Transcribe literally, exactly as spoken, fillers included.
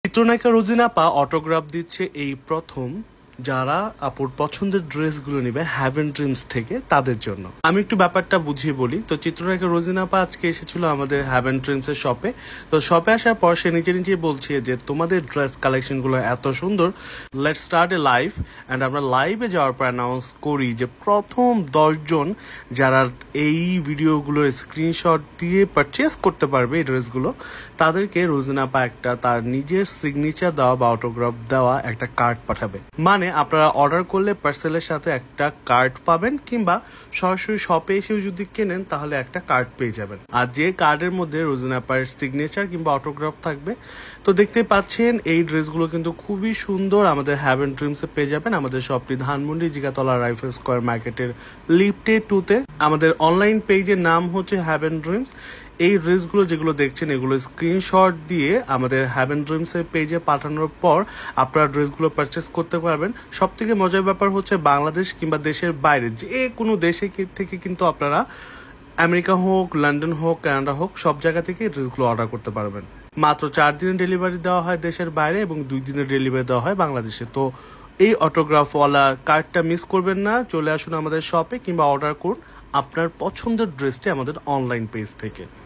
চিত্রনায়িকা রোজিনা পা অটোগ্রাফ দিচ্ছে এই প্রথম যারা আপুর পছন্দের ড্রেসগুলো নেবে হ্যাভেন ড্রিমস থেকে তাদের জন্য। আমি একটু ব্যাপারটা বুঝিয়ে বলি। তো চিত্রনায়িকা রোজিনা পা আজকে এসেছিল আমাদের হ্যাভেন ড্রিমস এর শপে। তো শপে আসার পর সে নিজে নিজে বলছে যে তোমাদের ড্রেস কালেকশন গুলো এত সুন্দর, let's start a live. And আমরা লাইভে যাওয়ার পর অ্যানাউন্স করি যে প্রথম দশ জন যারা এই ভিডিওগুলোর স্ক্রিনশট দিয়ে পারচেস করতে পারবে এই ড্রেসগুলো, তাদেরকে রোজিনা পা একটা তার নিজের সিগনেচার দেওয়া বা অটোগ্রাফ দেওয়া একটা কার্ড পাঠাবে। মানে আপনারা অর্ডার করলে পার্সেলের সাথে একটা কার্ড পাবেন, কিংবা সরাসরি শপে এসেও যদি কেনেন তাহলে একটা কার্ড পেয়ে যাবেন। আর যে কার্ডের মধ্যে রোজিনা পায়ের সিগনেচার কিংবা অটোগ্রাফ থাকবে। তো দেখতে পাচ্ছেন এই ড্রেসগুলো কিন্তু খুবই সুন্দর, আমাদের হ্যাভেন ড্রিমসে পেয়ে যাবেন। আমাদের শপটি ধানমন্ডি জিগাতলা রাইফেল স্কোয়ার মার্কেটের লিফটে টুতে। আমাদের অনলাইন পেজের নাম হচ্ছে হ্যাভেন ড্রিমস। এই ড্রেসগুলো যেগুলো দেখছেন এগুলো স্ক্রিনশট দিয়ে আমাদের হ্যাভেন ড্রিমস এর পেজে পাঠানোর পর আপনারা ড্রেসগুলো পারচেস করতে পারবেন। সব থেকে মজার ব্যাপার হচ্ছে বাংলাদেশ কিংবা দেশের বাইরে যে কোনো দেশে থেকে কিন্তু আপনারা আমেরিকা হোক, লন্ডন হোক, কানাডা হোক, সব জায়গা থেকে ড্রেসগুলো অর্ডার করতে পারবেন। মাত্র চার দিনের ডেলিভারি দেওয়া হয় দেশের বাইরে এবং দুই দিনের ডেলিভারি দেওয়া হয় বাংলাদেশে। তো এই অটোগ্রাফওয়ালা কার্ডটা মিস করবেন না। চলে আসুন আমাদের শপে কিংবা অর্ডার করুন আপনার পছন্দের ড্রেসটি আমাদের অনলাইন পেজ থেকে।